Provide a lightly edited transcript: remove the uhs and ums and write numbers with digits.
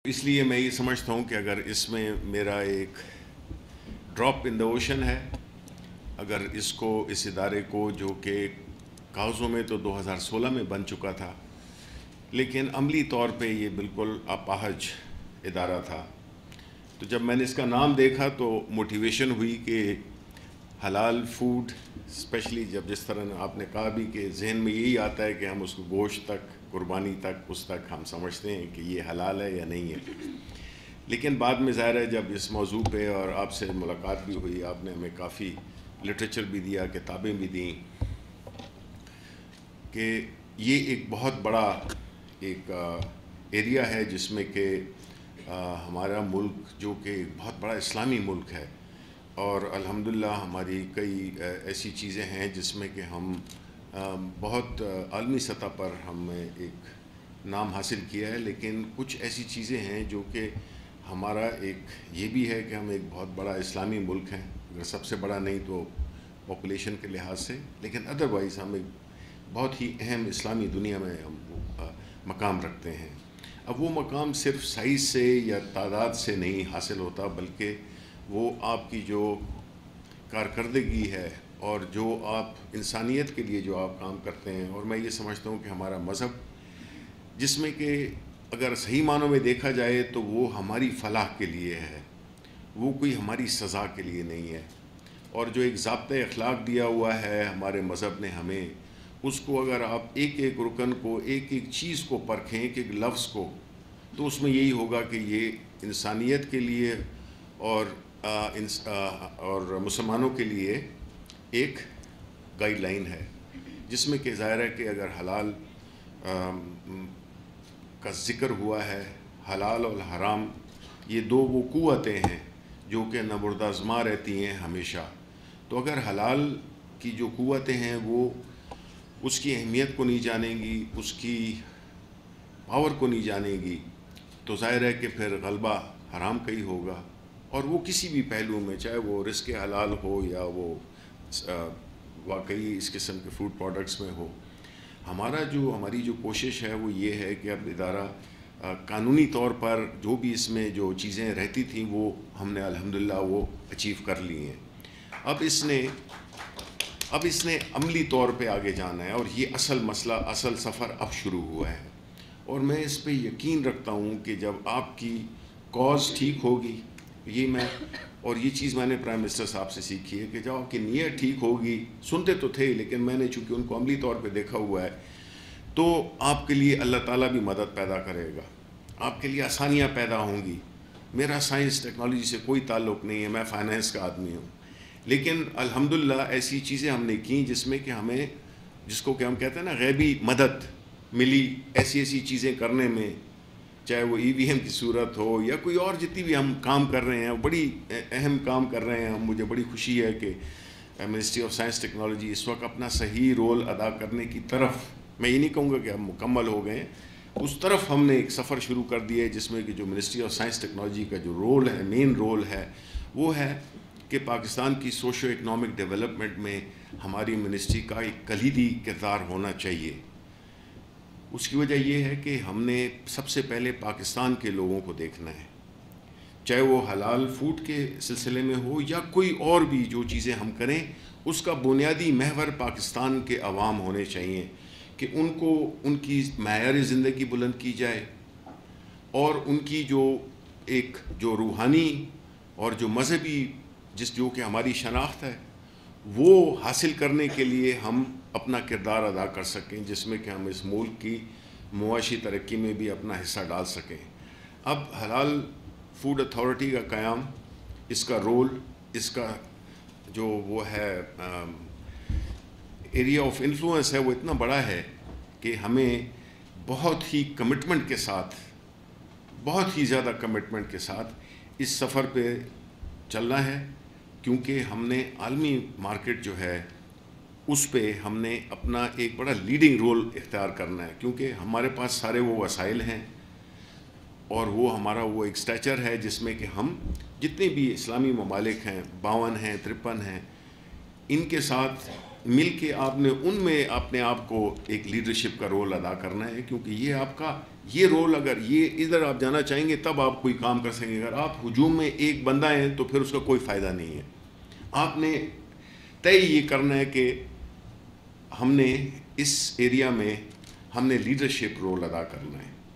اس لیے میں یہ سمجھتا ہوں کہ اگر اس میں میرا ایک ڈراپ ان دا اوشن ہے، اگر اس ادارے کو جو کہ کاغذوں میں تو 2016 میں بن چکا تھا، لیکن عملی طور پہ یہ بالکل اپاہج ادارہ تھا، تو جب میں نے اس کا نام دیکھا تو موٹیویشن ہوئی کہ حلال فوڈ، اسپیشلی جب جس طرح آپ نے کہا بھی کہ ذہن میں یہی آتا ہے کہ ہم اس کو گوشت تک، قربانی تک، اس تک ہم سمجھتے ہیں کہ یہ حلال ہے یا نہیں ہے. لیکن بعد میں ظاہر ہے جب اس موضوع پہ اور آپ سے ملاقات بھی ہوئی، آپ نے ہمیں کافی لٹریچر بھی دیا، کتابیں بھی دیں، کہ یہ ایک بہت بڑا ایک ایریا ہے جس میں کہ ہمارا ملک جو کہ ایک بہت بڑا اسلامی ملک ہے، اور الحمدللہ ہماری کئی ایسی چیزیں ہیں جس میں کہ ہم بہت عالمی سطح پر ہم نے ایک نام حاصل کیا ہے، لیکن کچھ ایسی چیزیں ہیں جو کہ ہمارا ایک یہ بھی ہے کہ ہم ایک بہت بڑا اسلامی ملک ہیں، اگر سب سے بڑا نہیں تو پاپولیشن کے لحاظ سے، لیکن ادروائز ہم ایک بہت ہی اہم اسلامی دنیا میں ہم مقام رکھتے ہیں. اب وہ مقام صرف سائز سے یا تعداد سے نہیں حاصل ہوتا، بلکہ وہ آپ کی جو کارکردگی ہے اور جو آپ انسانیت کے لیے جو آپ کام کرتے ہیں. اور میں یہ سمجھتا ہوں کہ ہمارا مذہب، جس میں کہ اگر صحیح معنوں میں دیکھا جائے تو وہ ہماری فلاح کے لیے ہے، وہ کوئی ہماری سزا کے لیے نہیں ہے. اور جو ایک ضابطۂ اخلاق دیا ہوا ہے ہمارے مذہب نے ہمیں، اس کو اگر آپ ایک ایک رکن کو، ایک ایک چیز کو پرکھیں، ایک ایک لفظ کو، تو اس میں یہی ہوگا کہ یہ انسانیت کے لیے اور مسلمانوں کے لیے ایک گائیڈ لائن ہے، جس میں کہ ظاہر ہے کہ اگر حلال کا ذکر ہوا ہے، حلال اور حرام یہ دو وہ قوتیں ہیں جو کہ نبردآزما رہتی ہیں ہمیشہ. تو اگر حلال کی جو قوتیں ہیں وہ اس کی اہمیت کو نہیں جانیں گی، اس کی پاور کو نہیں جانیں گی، تو ظاہر ہے کہ پھر غلبہ حرام کا ہی ہوگا. اور وہ کسی بھی پہلو میں، چاہے وہ رزق حلال ہو یا وہ واقعی اس قسم کے فوڈ پروڈکٹس میں ہو. ہماری جو کوشش ہے وہ یہ ہے کہ اب ادارہ قانونی طور پر جو بھی اس میں جو چیزیں رہتی تھیں وہ ہم نے الحمدللہ وہ اچیو کر لی ہیں. اب اس نے عملی طور پہ آگے جانا ہے، اور یہ اصل مسئلہ، اصل سفر اب شروع ہوا ہے. اور میں اس پہ یقین رکھتا ہوں کہ جب آپ کی کاز ٹھیک ہوگی، اور یہ چیز میں نے پرائم منسٹر صاحب سے سیکھی ہے کہ جب آپ کی نیت ٹھیک ہوگی، سنتے تو تھے لیکن میں نے چونکہ ان کو عملی طور پہ دیکھا ہوا ہے، تو آپ کے لیے اللہ تعالیٰ بھی مدد پیدا کرے گا، آپ کے لیے آسانیاں پیدا ہوں گی. میرا سائنس ٹیکنالوجی سے کوئی تعلق نہیں ہے، میں فائنینس کا آدمی ہوں، لیکن الحمدللہ ایسی چیزیں ہم نے کیں جس میں کہ ہمیں، جس کو کہ ہم کہتے ہیں نا غیبی مدد ملی ایسی چیزیں کرنے میں، چاہے وہ EVM کی صورت ہو یا کوئی اور جتنی بھی ہم کام کر رہے ہیں، بڑی اہم کام کر رہے ہیں. مجھے بڑی خوشی ہے کہ منسٹری آف سائنس ٹیکنالوجی اس وقت اپنا صحیح رول ادا کرنے کی طرف، میں یہ نہیں کہوں گا کہ ہم مکمل ہو گئے ہیں، اس طرف ہم نے ایک سفر شروع کر دیا ہے، جس میں کہ جو منسٹری آف سائنس ٹیکنالوجی کا جو رول ہے، مین رول ہے، وہ ہے کہ پاکستان کی سوشو اکنامک ڈیولپمنٹ میں ہماری منسٹری کا ایک کلیدی کردار ہونا چاہیے. اس کی وجہ یہ ہے کہ ہم نے سب سے پہلے پاکستان کے لوگوں کو دیکھنا ہے، چاہے وہ حلال فوڈ کے سلسلے میں ہو یا کوئی اور بھی جو چیزیں ہم کریں، اس کا بنیادی محور پاکستان کے عوام ہونے چاہیے، کہ ان کی معیار زندگی بلند کی جائے، اور ان کی جو روحانی اور جو مذہبی جو کہ ہماری شناخت ہے، وہ حاصل کرنے کے لیے ہم اپنا کردار ادا کر سکیں، جس میں کہ ہم اس ملک کی معاشی ترقی میں بھی اپنا حصہ ڈال سکیں. اب حلال فوڈ اتھارٹی کا قیام، اس کا رول، اس کا جو وہ ہے ایریا آف انفلوئنس ہے، وہ اتنا بڑا ہے کہ ہمیں بہت ہی کمٹمنٹ کے ساتھ، بہت ہی زیادہ کمٹمنٹ کے ساتھ اس سفر پہ چلنا ہے، کیونکہ ہم نے عالمی مارکیٹ جو ہے اس پہ ہم نے اپنا ایک بڑا لیڈنگ رول اختیار کرنا ہے، کیونکہ ہمارے پاس سارے وہ وسائل ہیں اور وہ ہمارا وہ ایک سٹیچر ہے جس میں کہ ہم جتنے بھی اسلامی ممالک ہیں، 52 ہیں، 53 ہیں، ان کے ساتھ مل کے آپ نے ان میں اپنے آپ کو ایک لیڈرشپ کا رول ادا کرنا ہے، کیونکہ یہ آپ کا یہ رول اگر یہ ادھر آپ جانا چاہیں گے تب آپ کوئی کام کر سکیں گے. اگر آپ ہجوم میں ایک بندہ ہیں تو پھر اس کا کوئی فائدہ نہیں ہے. آپ نے طے یہ کرنا ہے کہ ہم نے اس ایریا میں ہم نے لیڈرشپ رول ادا کرنا ہے.